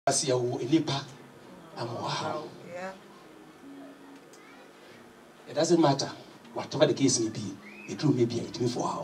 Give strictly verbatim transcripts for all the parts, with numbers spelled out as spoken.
As you nipa, I'm wow. It doesn't matter whatever the case may be. It will maybe it me for how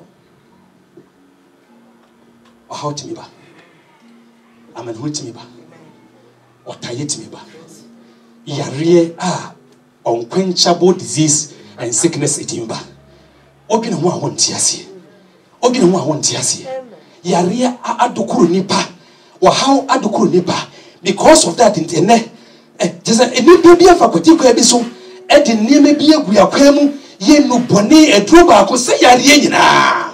or how to me ba. I'm an who to me ba or tired to me ba. Yare ah unquenchable disease and sickness it in ba. Obi na ho want tiase. Obi na ho want tiase. Yare a adokuru nipa or how adokuru nipa. Because of that, in eh, just a new baby of a particular episode, and the name may be a guacamu, ye no bonnet, a drawback, or say, Yariana.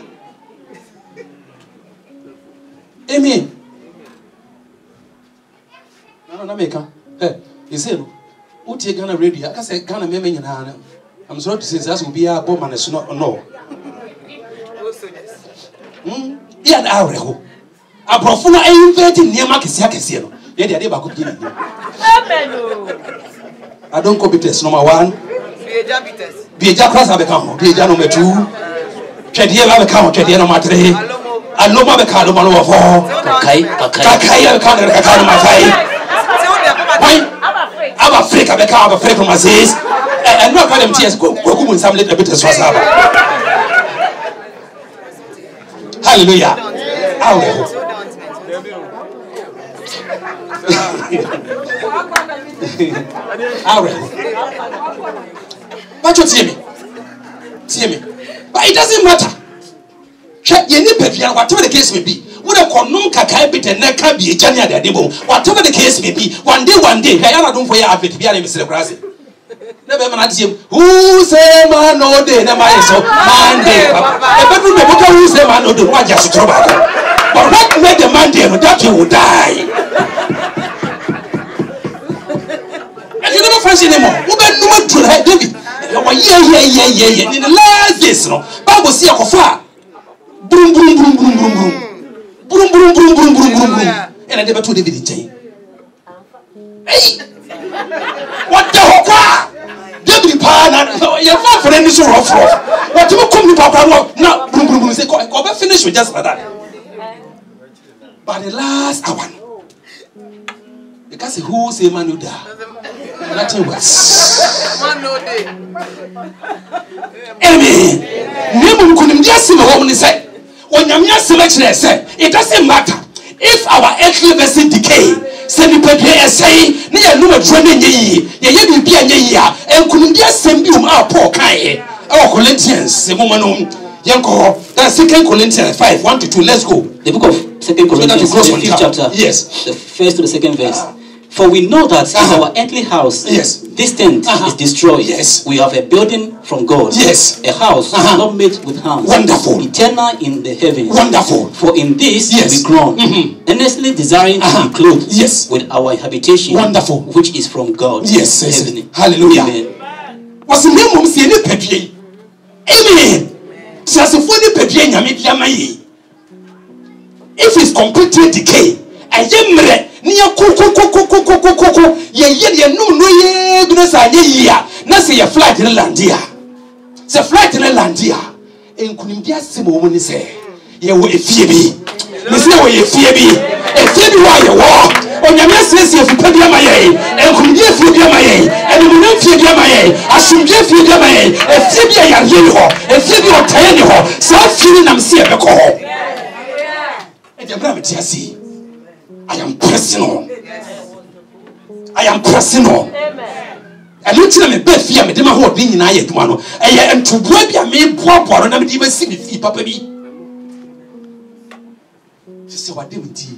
Amen. No, no, make her. He said, what you gonna ready? I can say, Ghana, Mammy, and Hannah. I'm sorry to say that will be a bomb and a snot or no. Hm, yeah, an hour. A profuna inventing near Marcus Yakasiano. I don't competence number one. Be a jackass of a count, be a number two. Chedia have a count, Chedia number three. I know my car number four. Okay, okay, I can't have my five. I'm afraid of a car of a friend from my says. And not kind of tears go with some little bit of swasaba. Hallelujah. But you see me, see me. But it doesn't matter. Whatever the case may be, whatever the case may be, one day, one day, I don't for your outfit. Be a Mister Grassy. Never man him. Who say man no day? Never mind so man day. But who say man no day? What just trouble? But what made the man day? That he will die. You never fancy anymore. Who got no one to have David? Yeah, yeah, yeah, yeah, yeah. In the last days, no. Bible see a coffin. Boom, boom, boom, boom, boom, boom. Boom, boom, boom, boom, boom, boom, boom. And I never told David in jail. Hey! What the hell? David Pan, you're not for any sort of rough. What you come to Papa? Now, boom, boom, boom. Say, go finish with just like that. But the last hour. Because who say man no da? Nothing worse. Man no day. Amen. Nemu kunim diasi me home ni say. Onyamia selection say. It doesn't matter if our earthly vessel decay. Say ni pe dey say ni ya no adwo na nyi. Ye ye bibia nyi ya. Enkunim diasi bi um a Paul kan e. Our Corinthians se mo no. Yanko. That's Second Corinthians five one to two. Let's go. The book of Second Corinthians, the fifth chapter. Yes. The first to the second verse. Uh, For we know that if uh-huh. our earthly house, yes. this tent uh-huh. is destroyed, yes. we have a building from God, yes. a house uh-huh. not made with hands, wonderful, eternal in the heavens, wonderful. For in this yes. we groan, mm-hmm. earnestly desiring uh-huh. to be clothed yes. with our habitation, wonderful, which is from God. Yes, yes. Hallelujah. Amen. What's the name of the Pedri? Amen. If it's completely decay, I am Nia kuku kuku kuku kuku kuku ye ye ye no no ye gnasa ye ya na se ye flight in landia se flight in landia enkunim dia se mo ni se ye wo efie bi me se wo efie bi efie bi wa ye wo onyame asese efupa bi ama ye enkunim dia efie bi ama ye enu no efie bi ama ye asumje efie bi ama ye efie bi ya ye ho efie bi otaye ni ho sa firi nam se e be ko ho e de bra me ti asi I am pressing on. I am pressing on. I don't tell me be fear me. Dem a hold me na ye duma no. Eh em to boa bia me boa boa na me di be si me fi papa bi. Se wa dem di.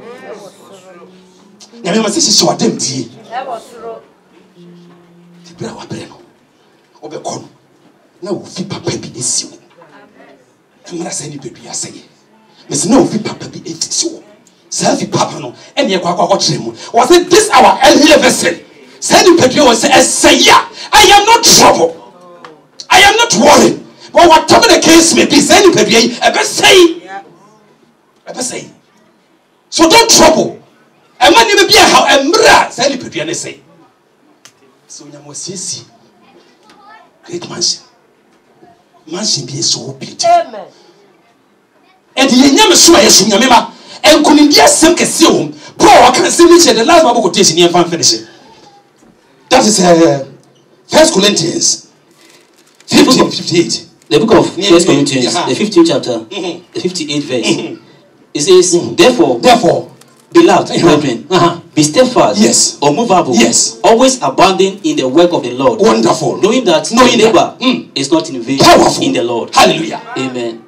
Na me ma se se wa dem di. E wo soro. Ti bra wa bre no. Obe ko no. Na wo fi papa bi esi wo. Emra se ni pe bi aseye. Me se na wo fi papa bi esi wo. Selfie papa no and ye kwa kwa chemu was it this our earlier vessel said the Pedro was say yeah I am not trouble I am not worried but whatever the case may be said the Pedro ever say ever say so don't trouble and man you be how emra said the Pedro say so nyamo sisi great mansion mansion be so beautiful amen and ye nyame so yesu nyame ma And couldn't be a simple assume. Paul can see the last Bible quotation here and finish it. That is uh, First Corinthians fifteen fifty-eight. The book of First Corinthians, the fifteenth chapter, mm-hmm. the fifty-eighth verse. Mm-hmm. It says, mm-hmm. therefore, therefore, beloved brethren, uh-huh. be steadfast, yes, unmovable, yes, always abounding in the work of the Lord. Wonderful. Knowing that no labor mm. is not in vain Powerful. In the Lord. Hallelujah. Amen.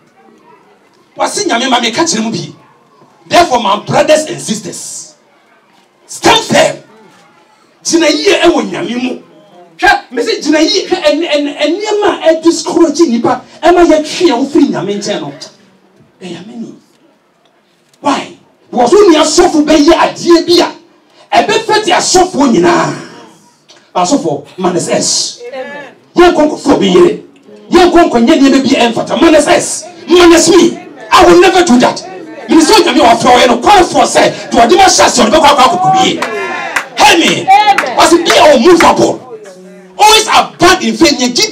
Therefore, my brothers and sisters, stand firm. Jinayi ewo nyamimu. Hwa me say jinayi hwa en en enema e discourage nipa e ma ye twe wo free nyame nchen no. E yameni. Why? Because when you suffer be ye adie bia e be feti asofo nyina. Asofo manes. Amen. Ye konko fo be yere. Ye konko nye ne be bi emfata manes. Manes me. I will never do that. You so nyame wa fo ye no call for say to odima chance on be kwa kwa kokubi. Hear me. Was be unmovable. Always abound in faith. Amen.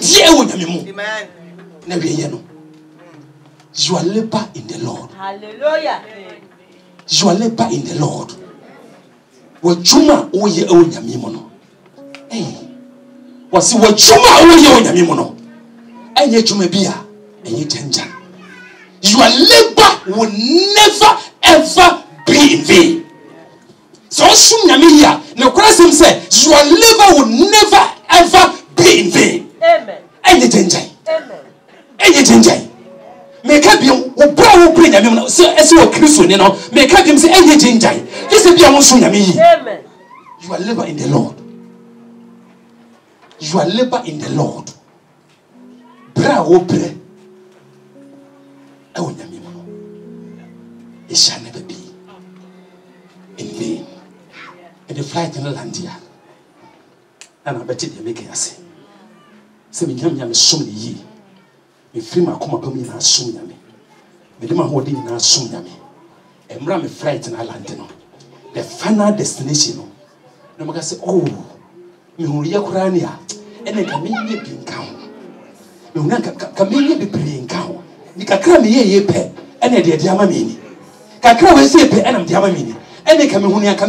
You are labor in the Lord. Hallelujah. You are labor in the Lord. What Juma oye o nyamimono. Hey. Was what Juma oye o nyamimono. Enye Juma bia. Enye tenja. Your labor will never ever be in vain. So soon here, the question says your labor will never ever be in vain. Amen. Anything. Amen. Anything. Make up you who brought bring a minute, so as you are Christian, you know, make up him say anything. This is your soon. Amen. You are labor in the Lord. You are labor in the Lord. Bra opre. I will name you. It shall never be in vain. And the flight in the land here. And I bet you make it say. Say me yam yam so many ye. Me free my come up me na so yam. Me dem holding na so yam. Emra me flight in the land no. The final destination no. No maka say oh me hu ye kura ne a. Ene ka me ye bi nka ho. Me hu na ka me ye bebre nka ho. Ni kakra me ye ye pe. Ene de de ama me ni. Kakra we say pe ene de ama me ni. Your labor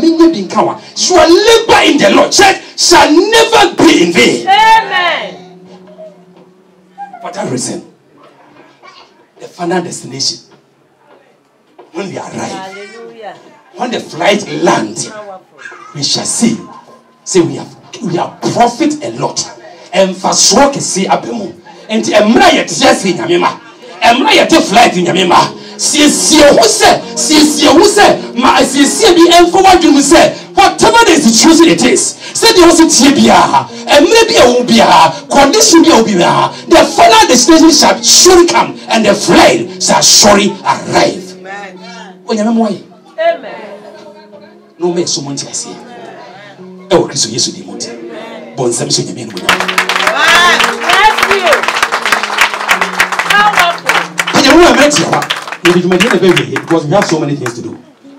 in the Lord, church, shall never be in vain. Amen. For that reason, the final destination, when we arrive, hallelujah, when the flight lands, we shall see. Say we have we have profit a lot. And for sure, see abemu. And emra yet yes in Yamima. Emra yet flight in Yamima. See, see, who said, see, see, who said, my see, see, be and forward you say, whatever the situation it is, said you also tibia, and maybe a will be a condition will be a the final destination shall surely come, and the flight shall surely arrive. Amen. Amen. No make so much as here. Oh, Christ, yes, you did. Bon, some say, Amen. Bless you. Powerful. Because we have so many things to do.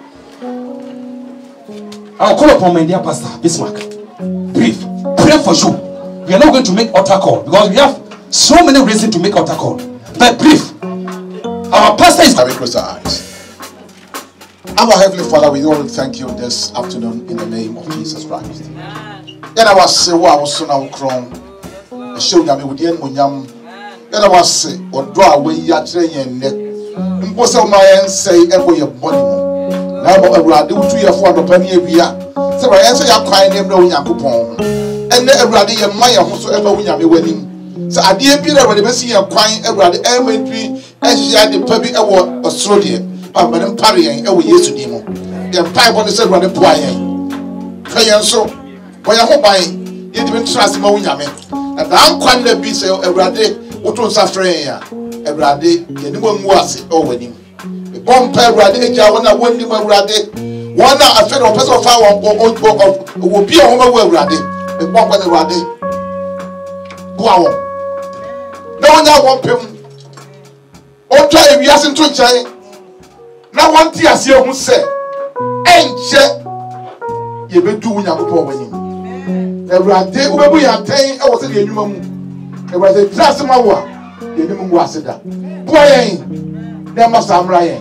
I'll call upon my dear pastor Bismarck. Brief, pray for you. We are not going to make altar call because we have so many reasons to make altar call. But brief, our pastor is. Have we close our eyes? Our Heavenly Father, we want to thank you this afternoon in the name of Jesus Christ. Then I was say, "Wow, so now crown." Show me with the munyam. Then I was say, "Or draw away your train net." Mposa my say ebo ye body mo na bo awurade wutu ye fo adopa ne awia se ba yenso ya kwan nem na onyankopon enne awurade ye ma ye ho so eba wunyame wanim se ade bi na awurade besi ye kwan awurade e mantwi ehia de pa bi ewo osoro de pa manem pare yen ewo Yesu di mo ye pai bo ne se awurade boa yen ka yenso bo ye ho ban ye de trust ma wunyame na dan kwan na bi se awurade wutu nsa frɛ ya Ebrade, the new one was over him. The bomb Ebrade, Jawana, one new Ebrade, one a fed of person of our own book of will be a woman where Ebrade, the bomb when Ebrade. Wow. No one now want him. Oh, try if he hasn't to try. Now, one tear see who said, ain't you be doing your poor winning. Ebrade, whoever you are saying, I was in the human. It was a dress of my work. The name was it. Boy, there must have Ryan.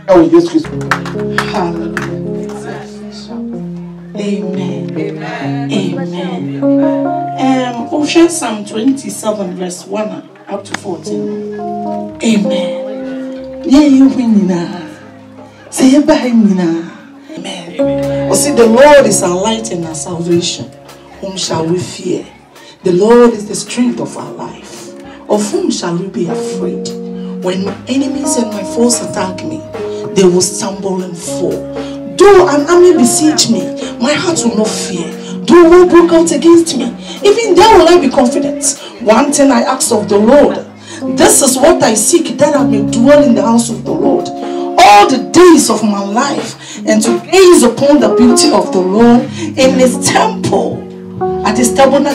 ɛwɔ Yesu Kristo. Hallelujah. Amen. Amen. Um, Ocean Psalm twenty-seven, verse one up to fourteen. Amen. Yeah, you win now. Say bye, Mina. Amen. Oh, see, the Lord is our light and our salvation. Whom shall we fear? The Lord is the strength of our life. Of whom shall we be afraid? When my enemies and my foes attack me, they will stumble and fall. Though an army besiege me, my heart will not fear. Though war broke out against me, even there will I be confident. One thing I ask of the Lord, this is what I seek, that I may dwell in the house of the Lord all the days of my life, and to gaze upon the beauty of the Lord in his temple, at his tabernacle.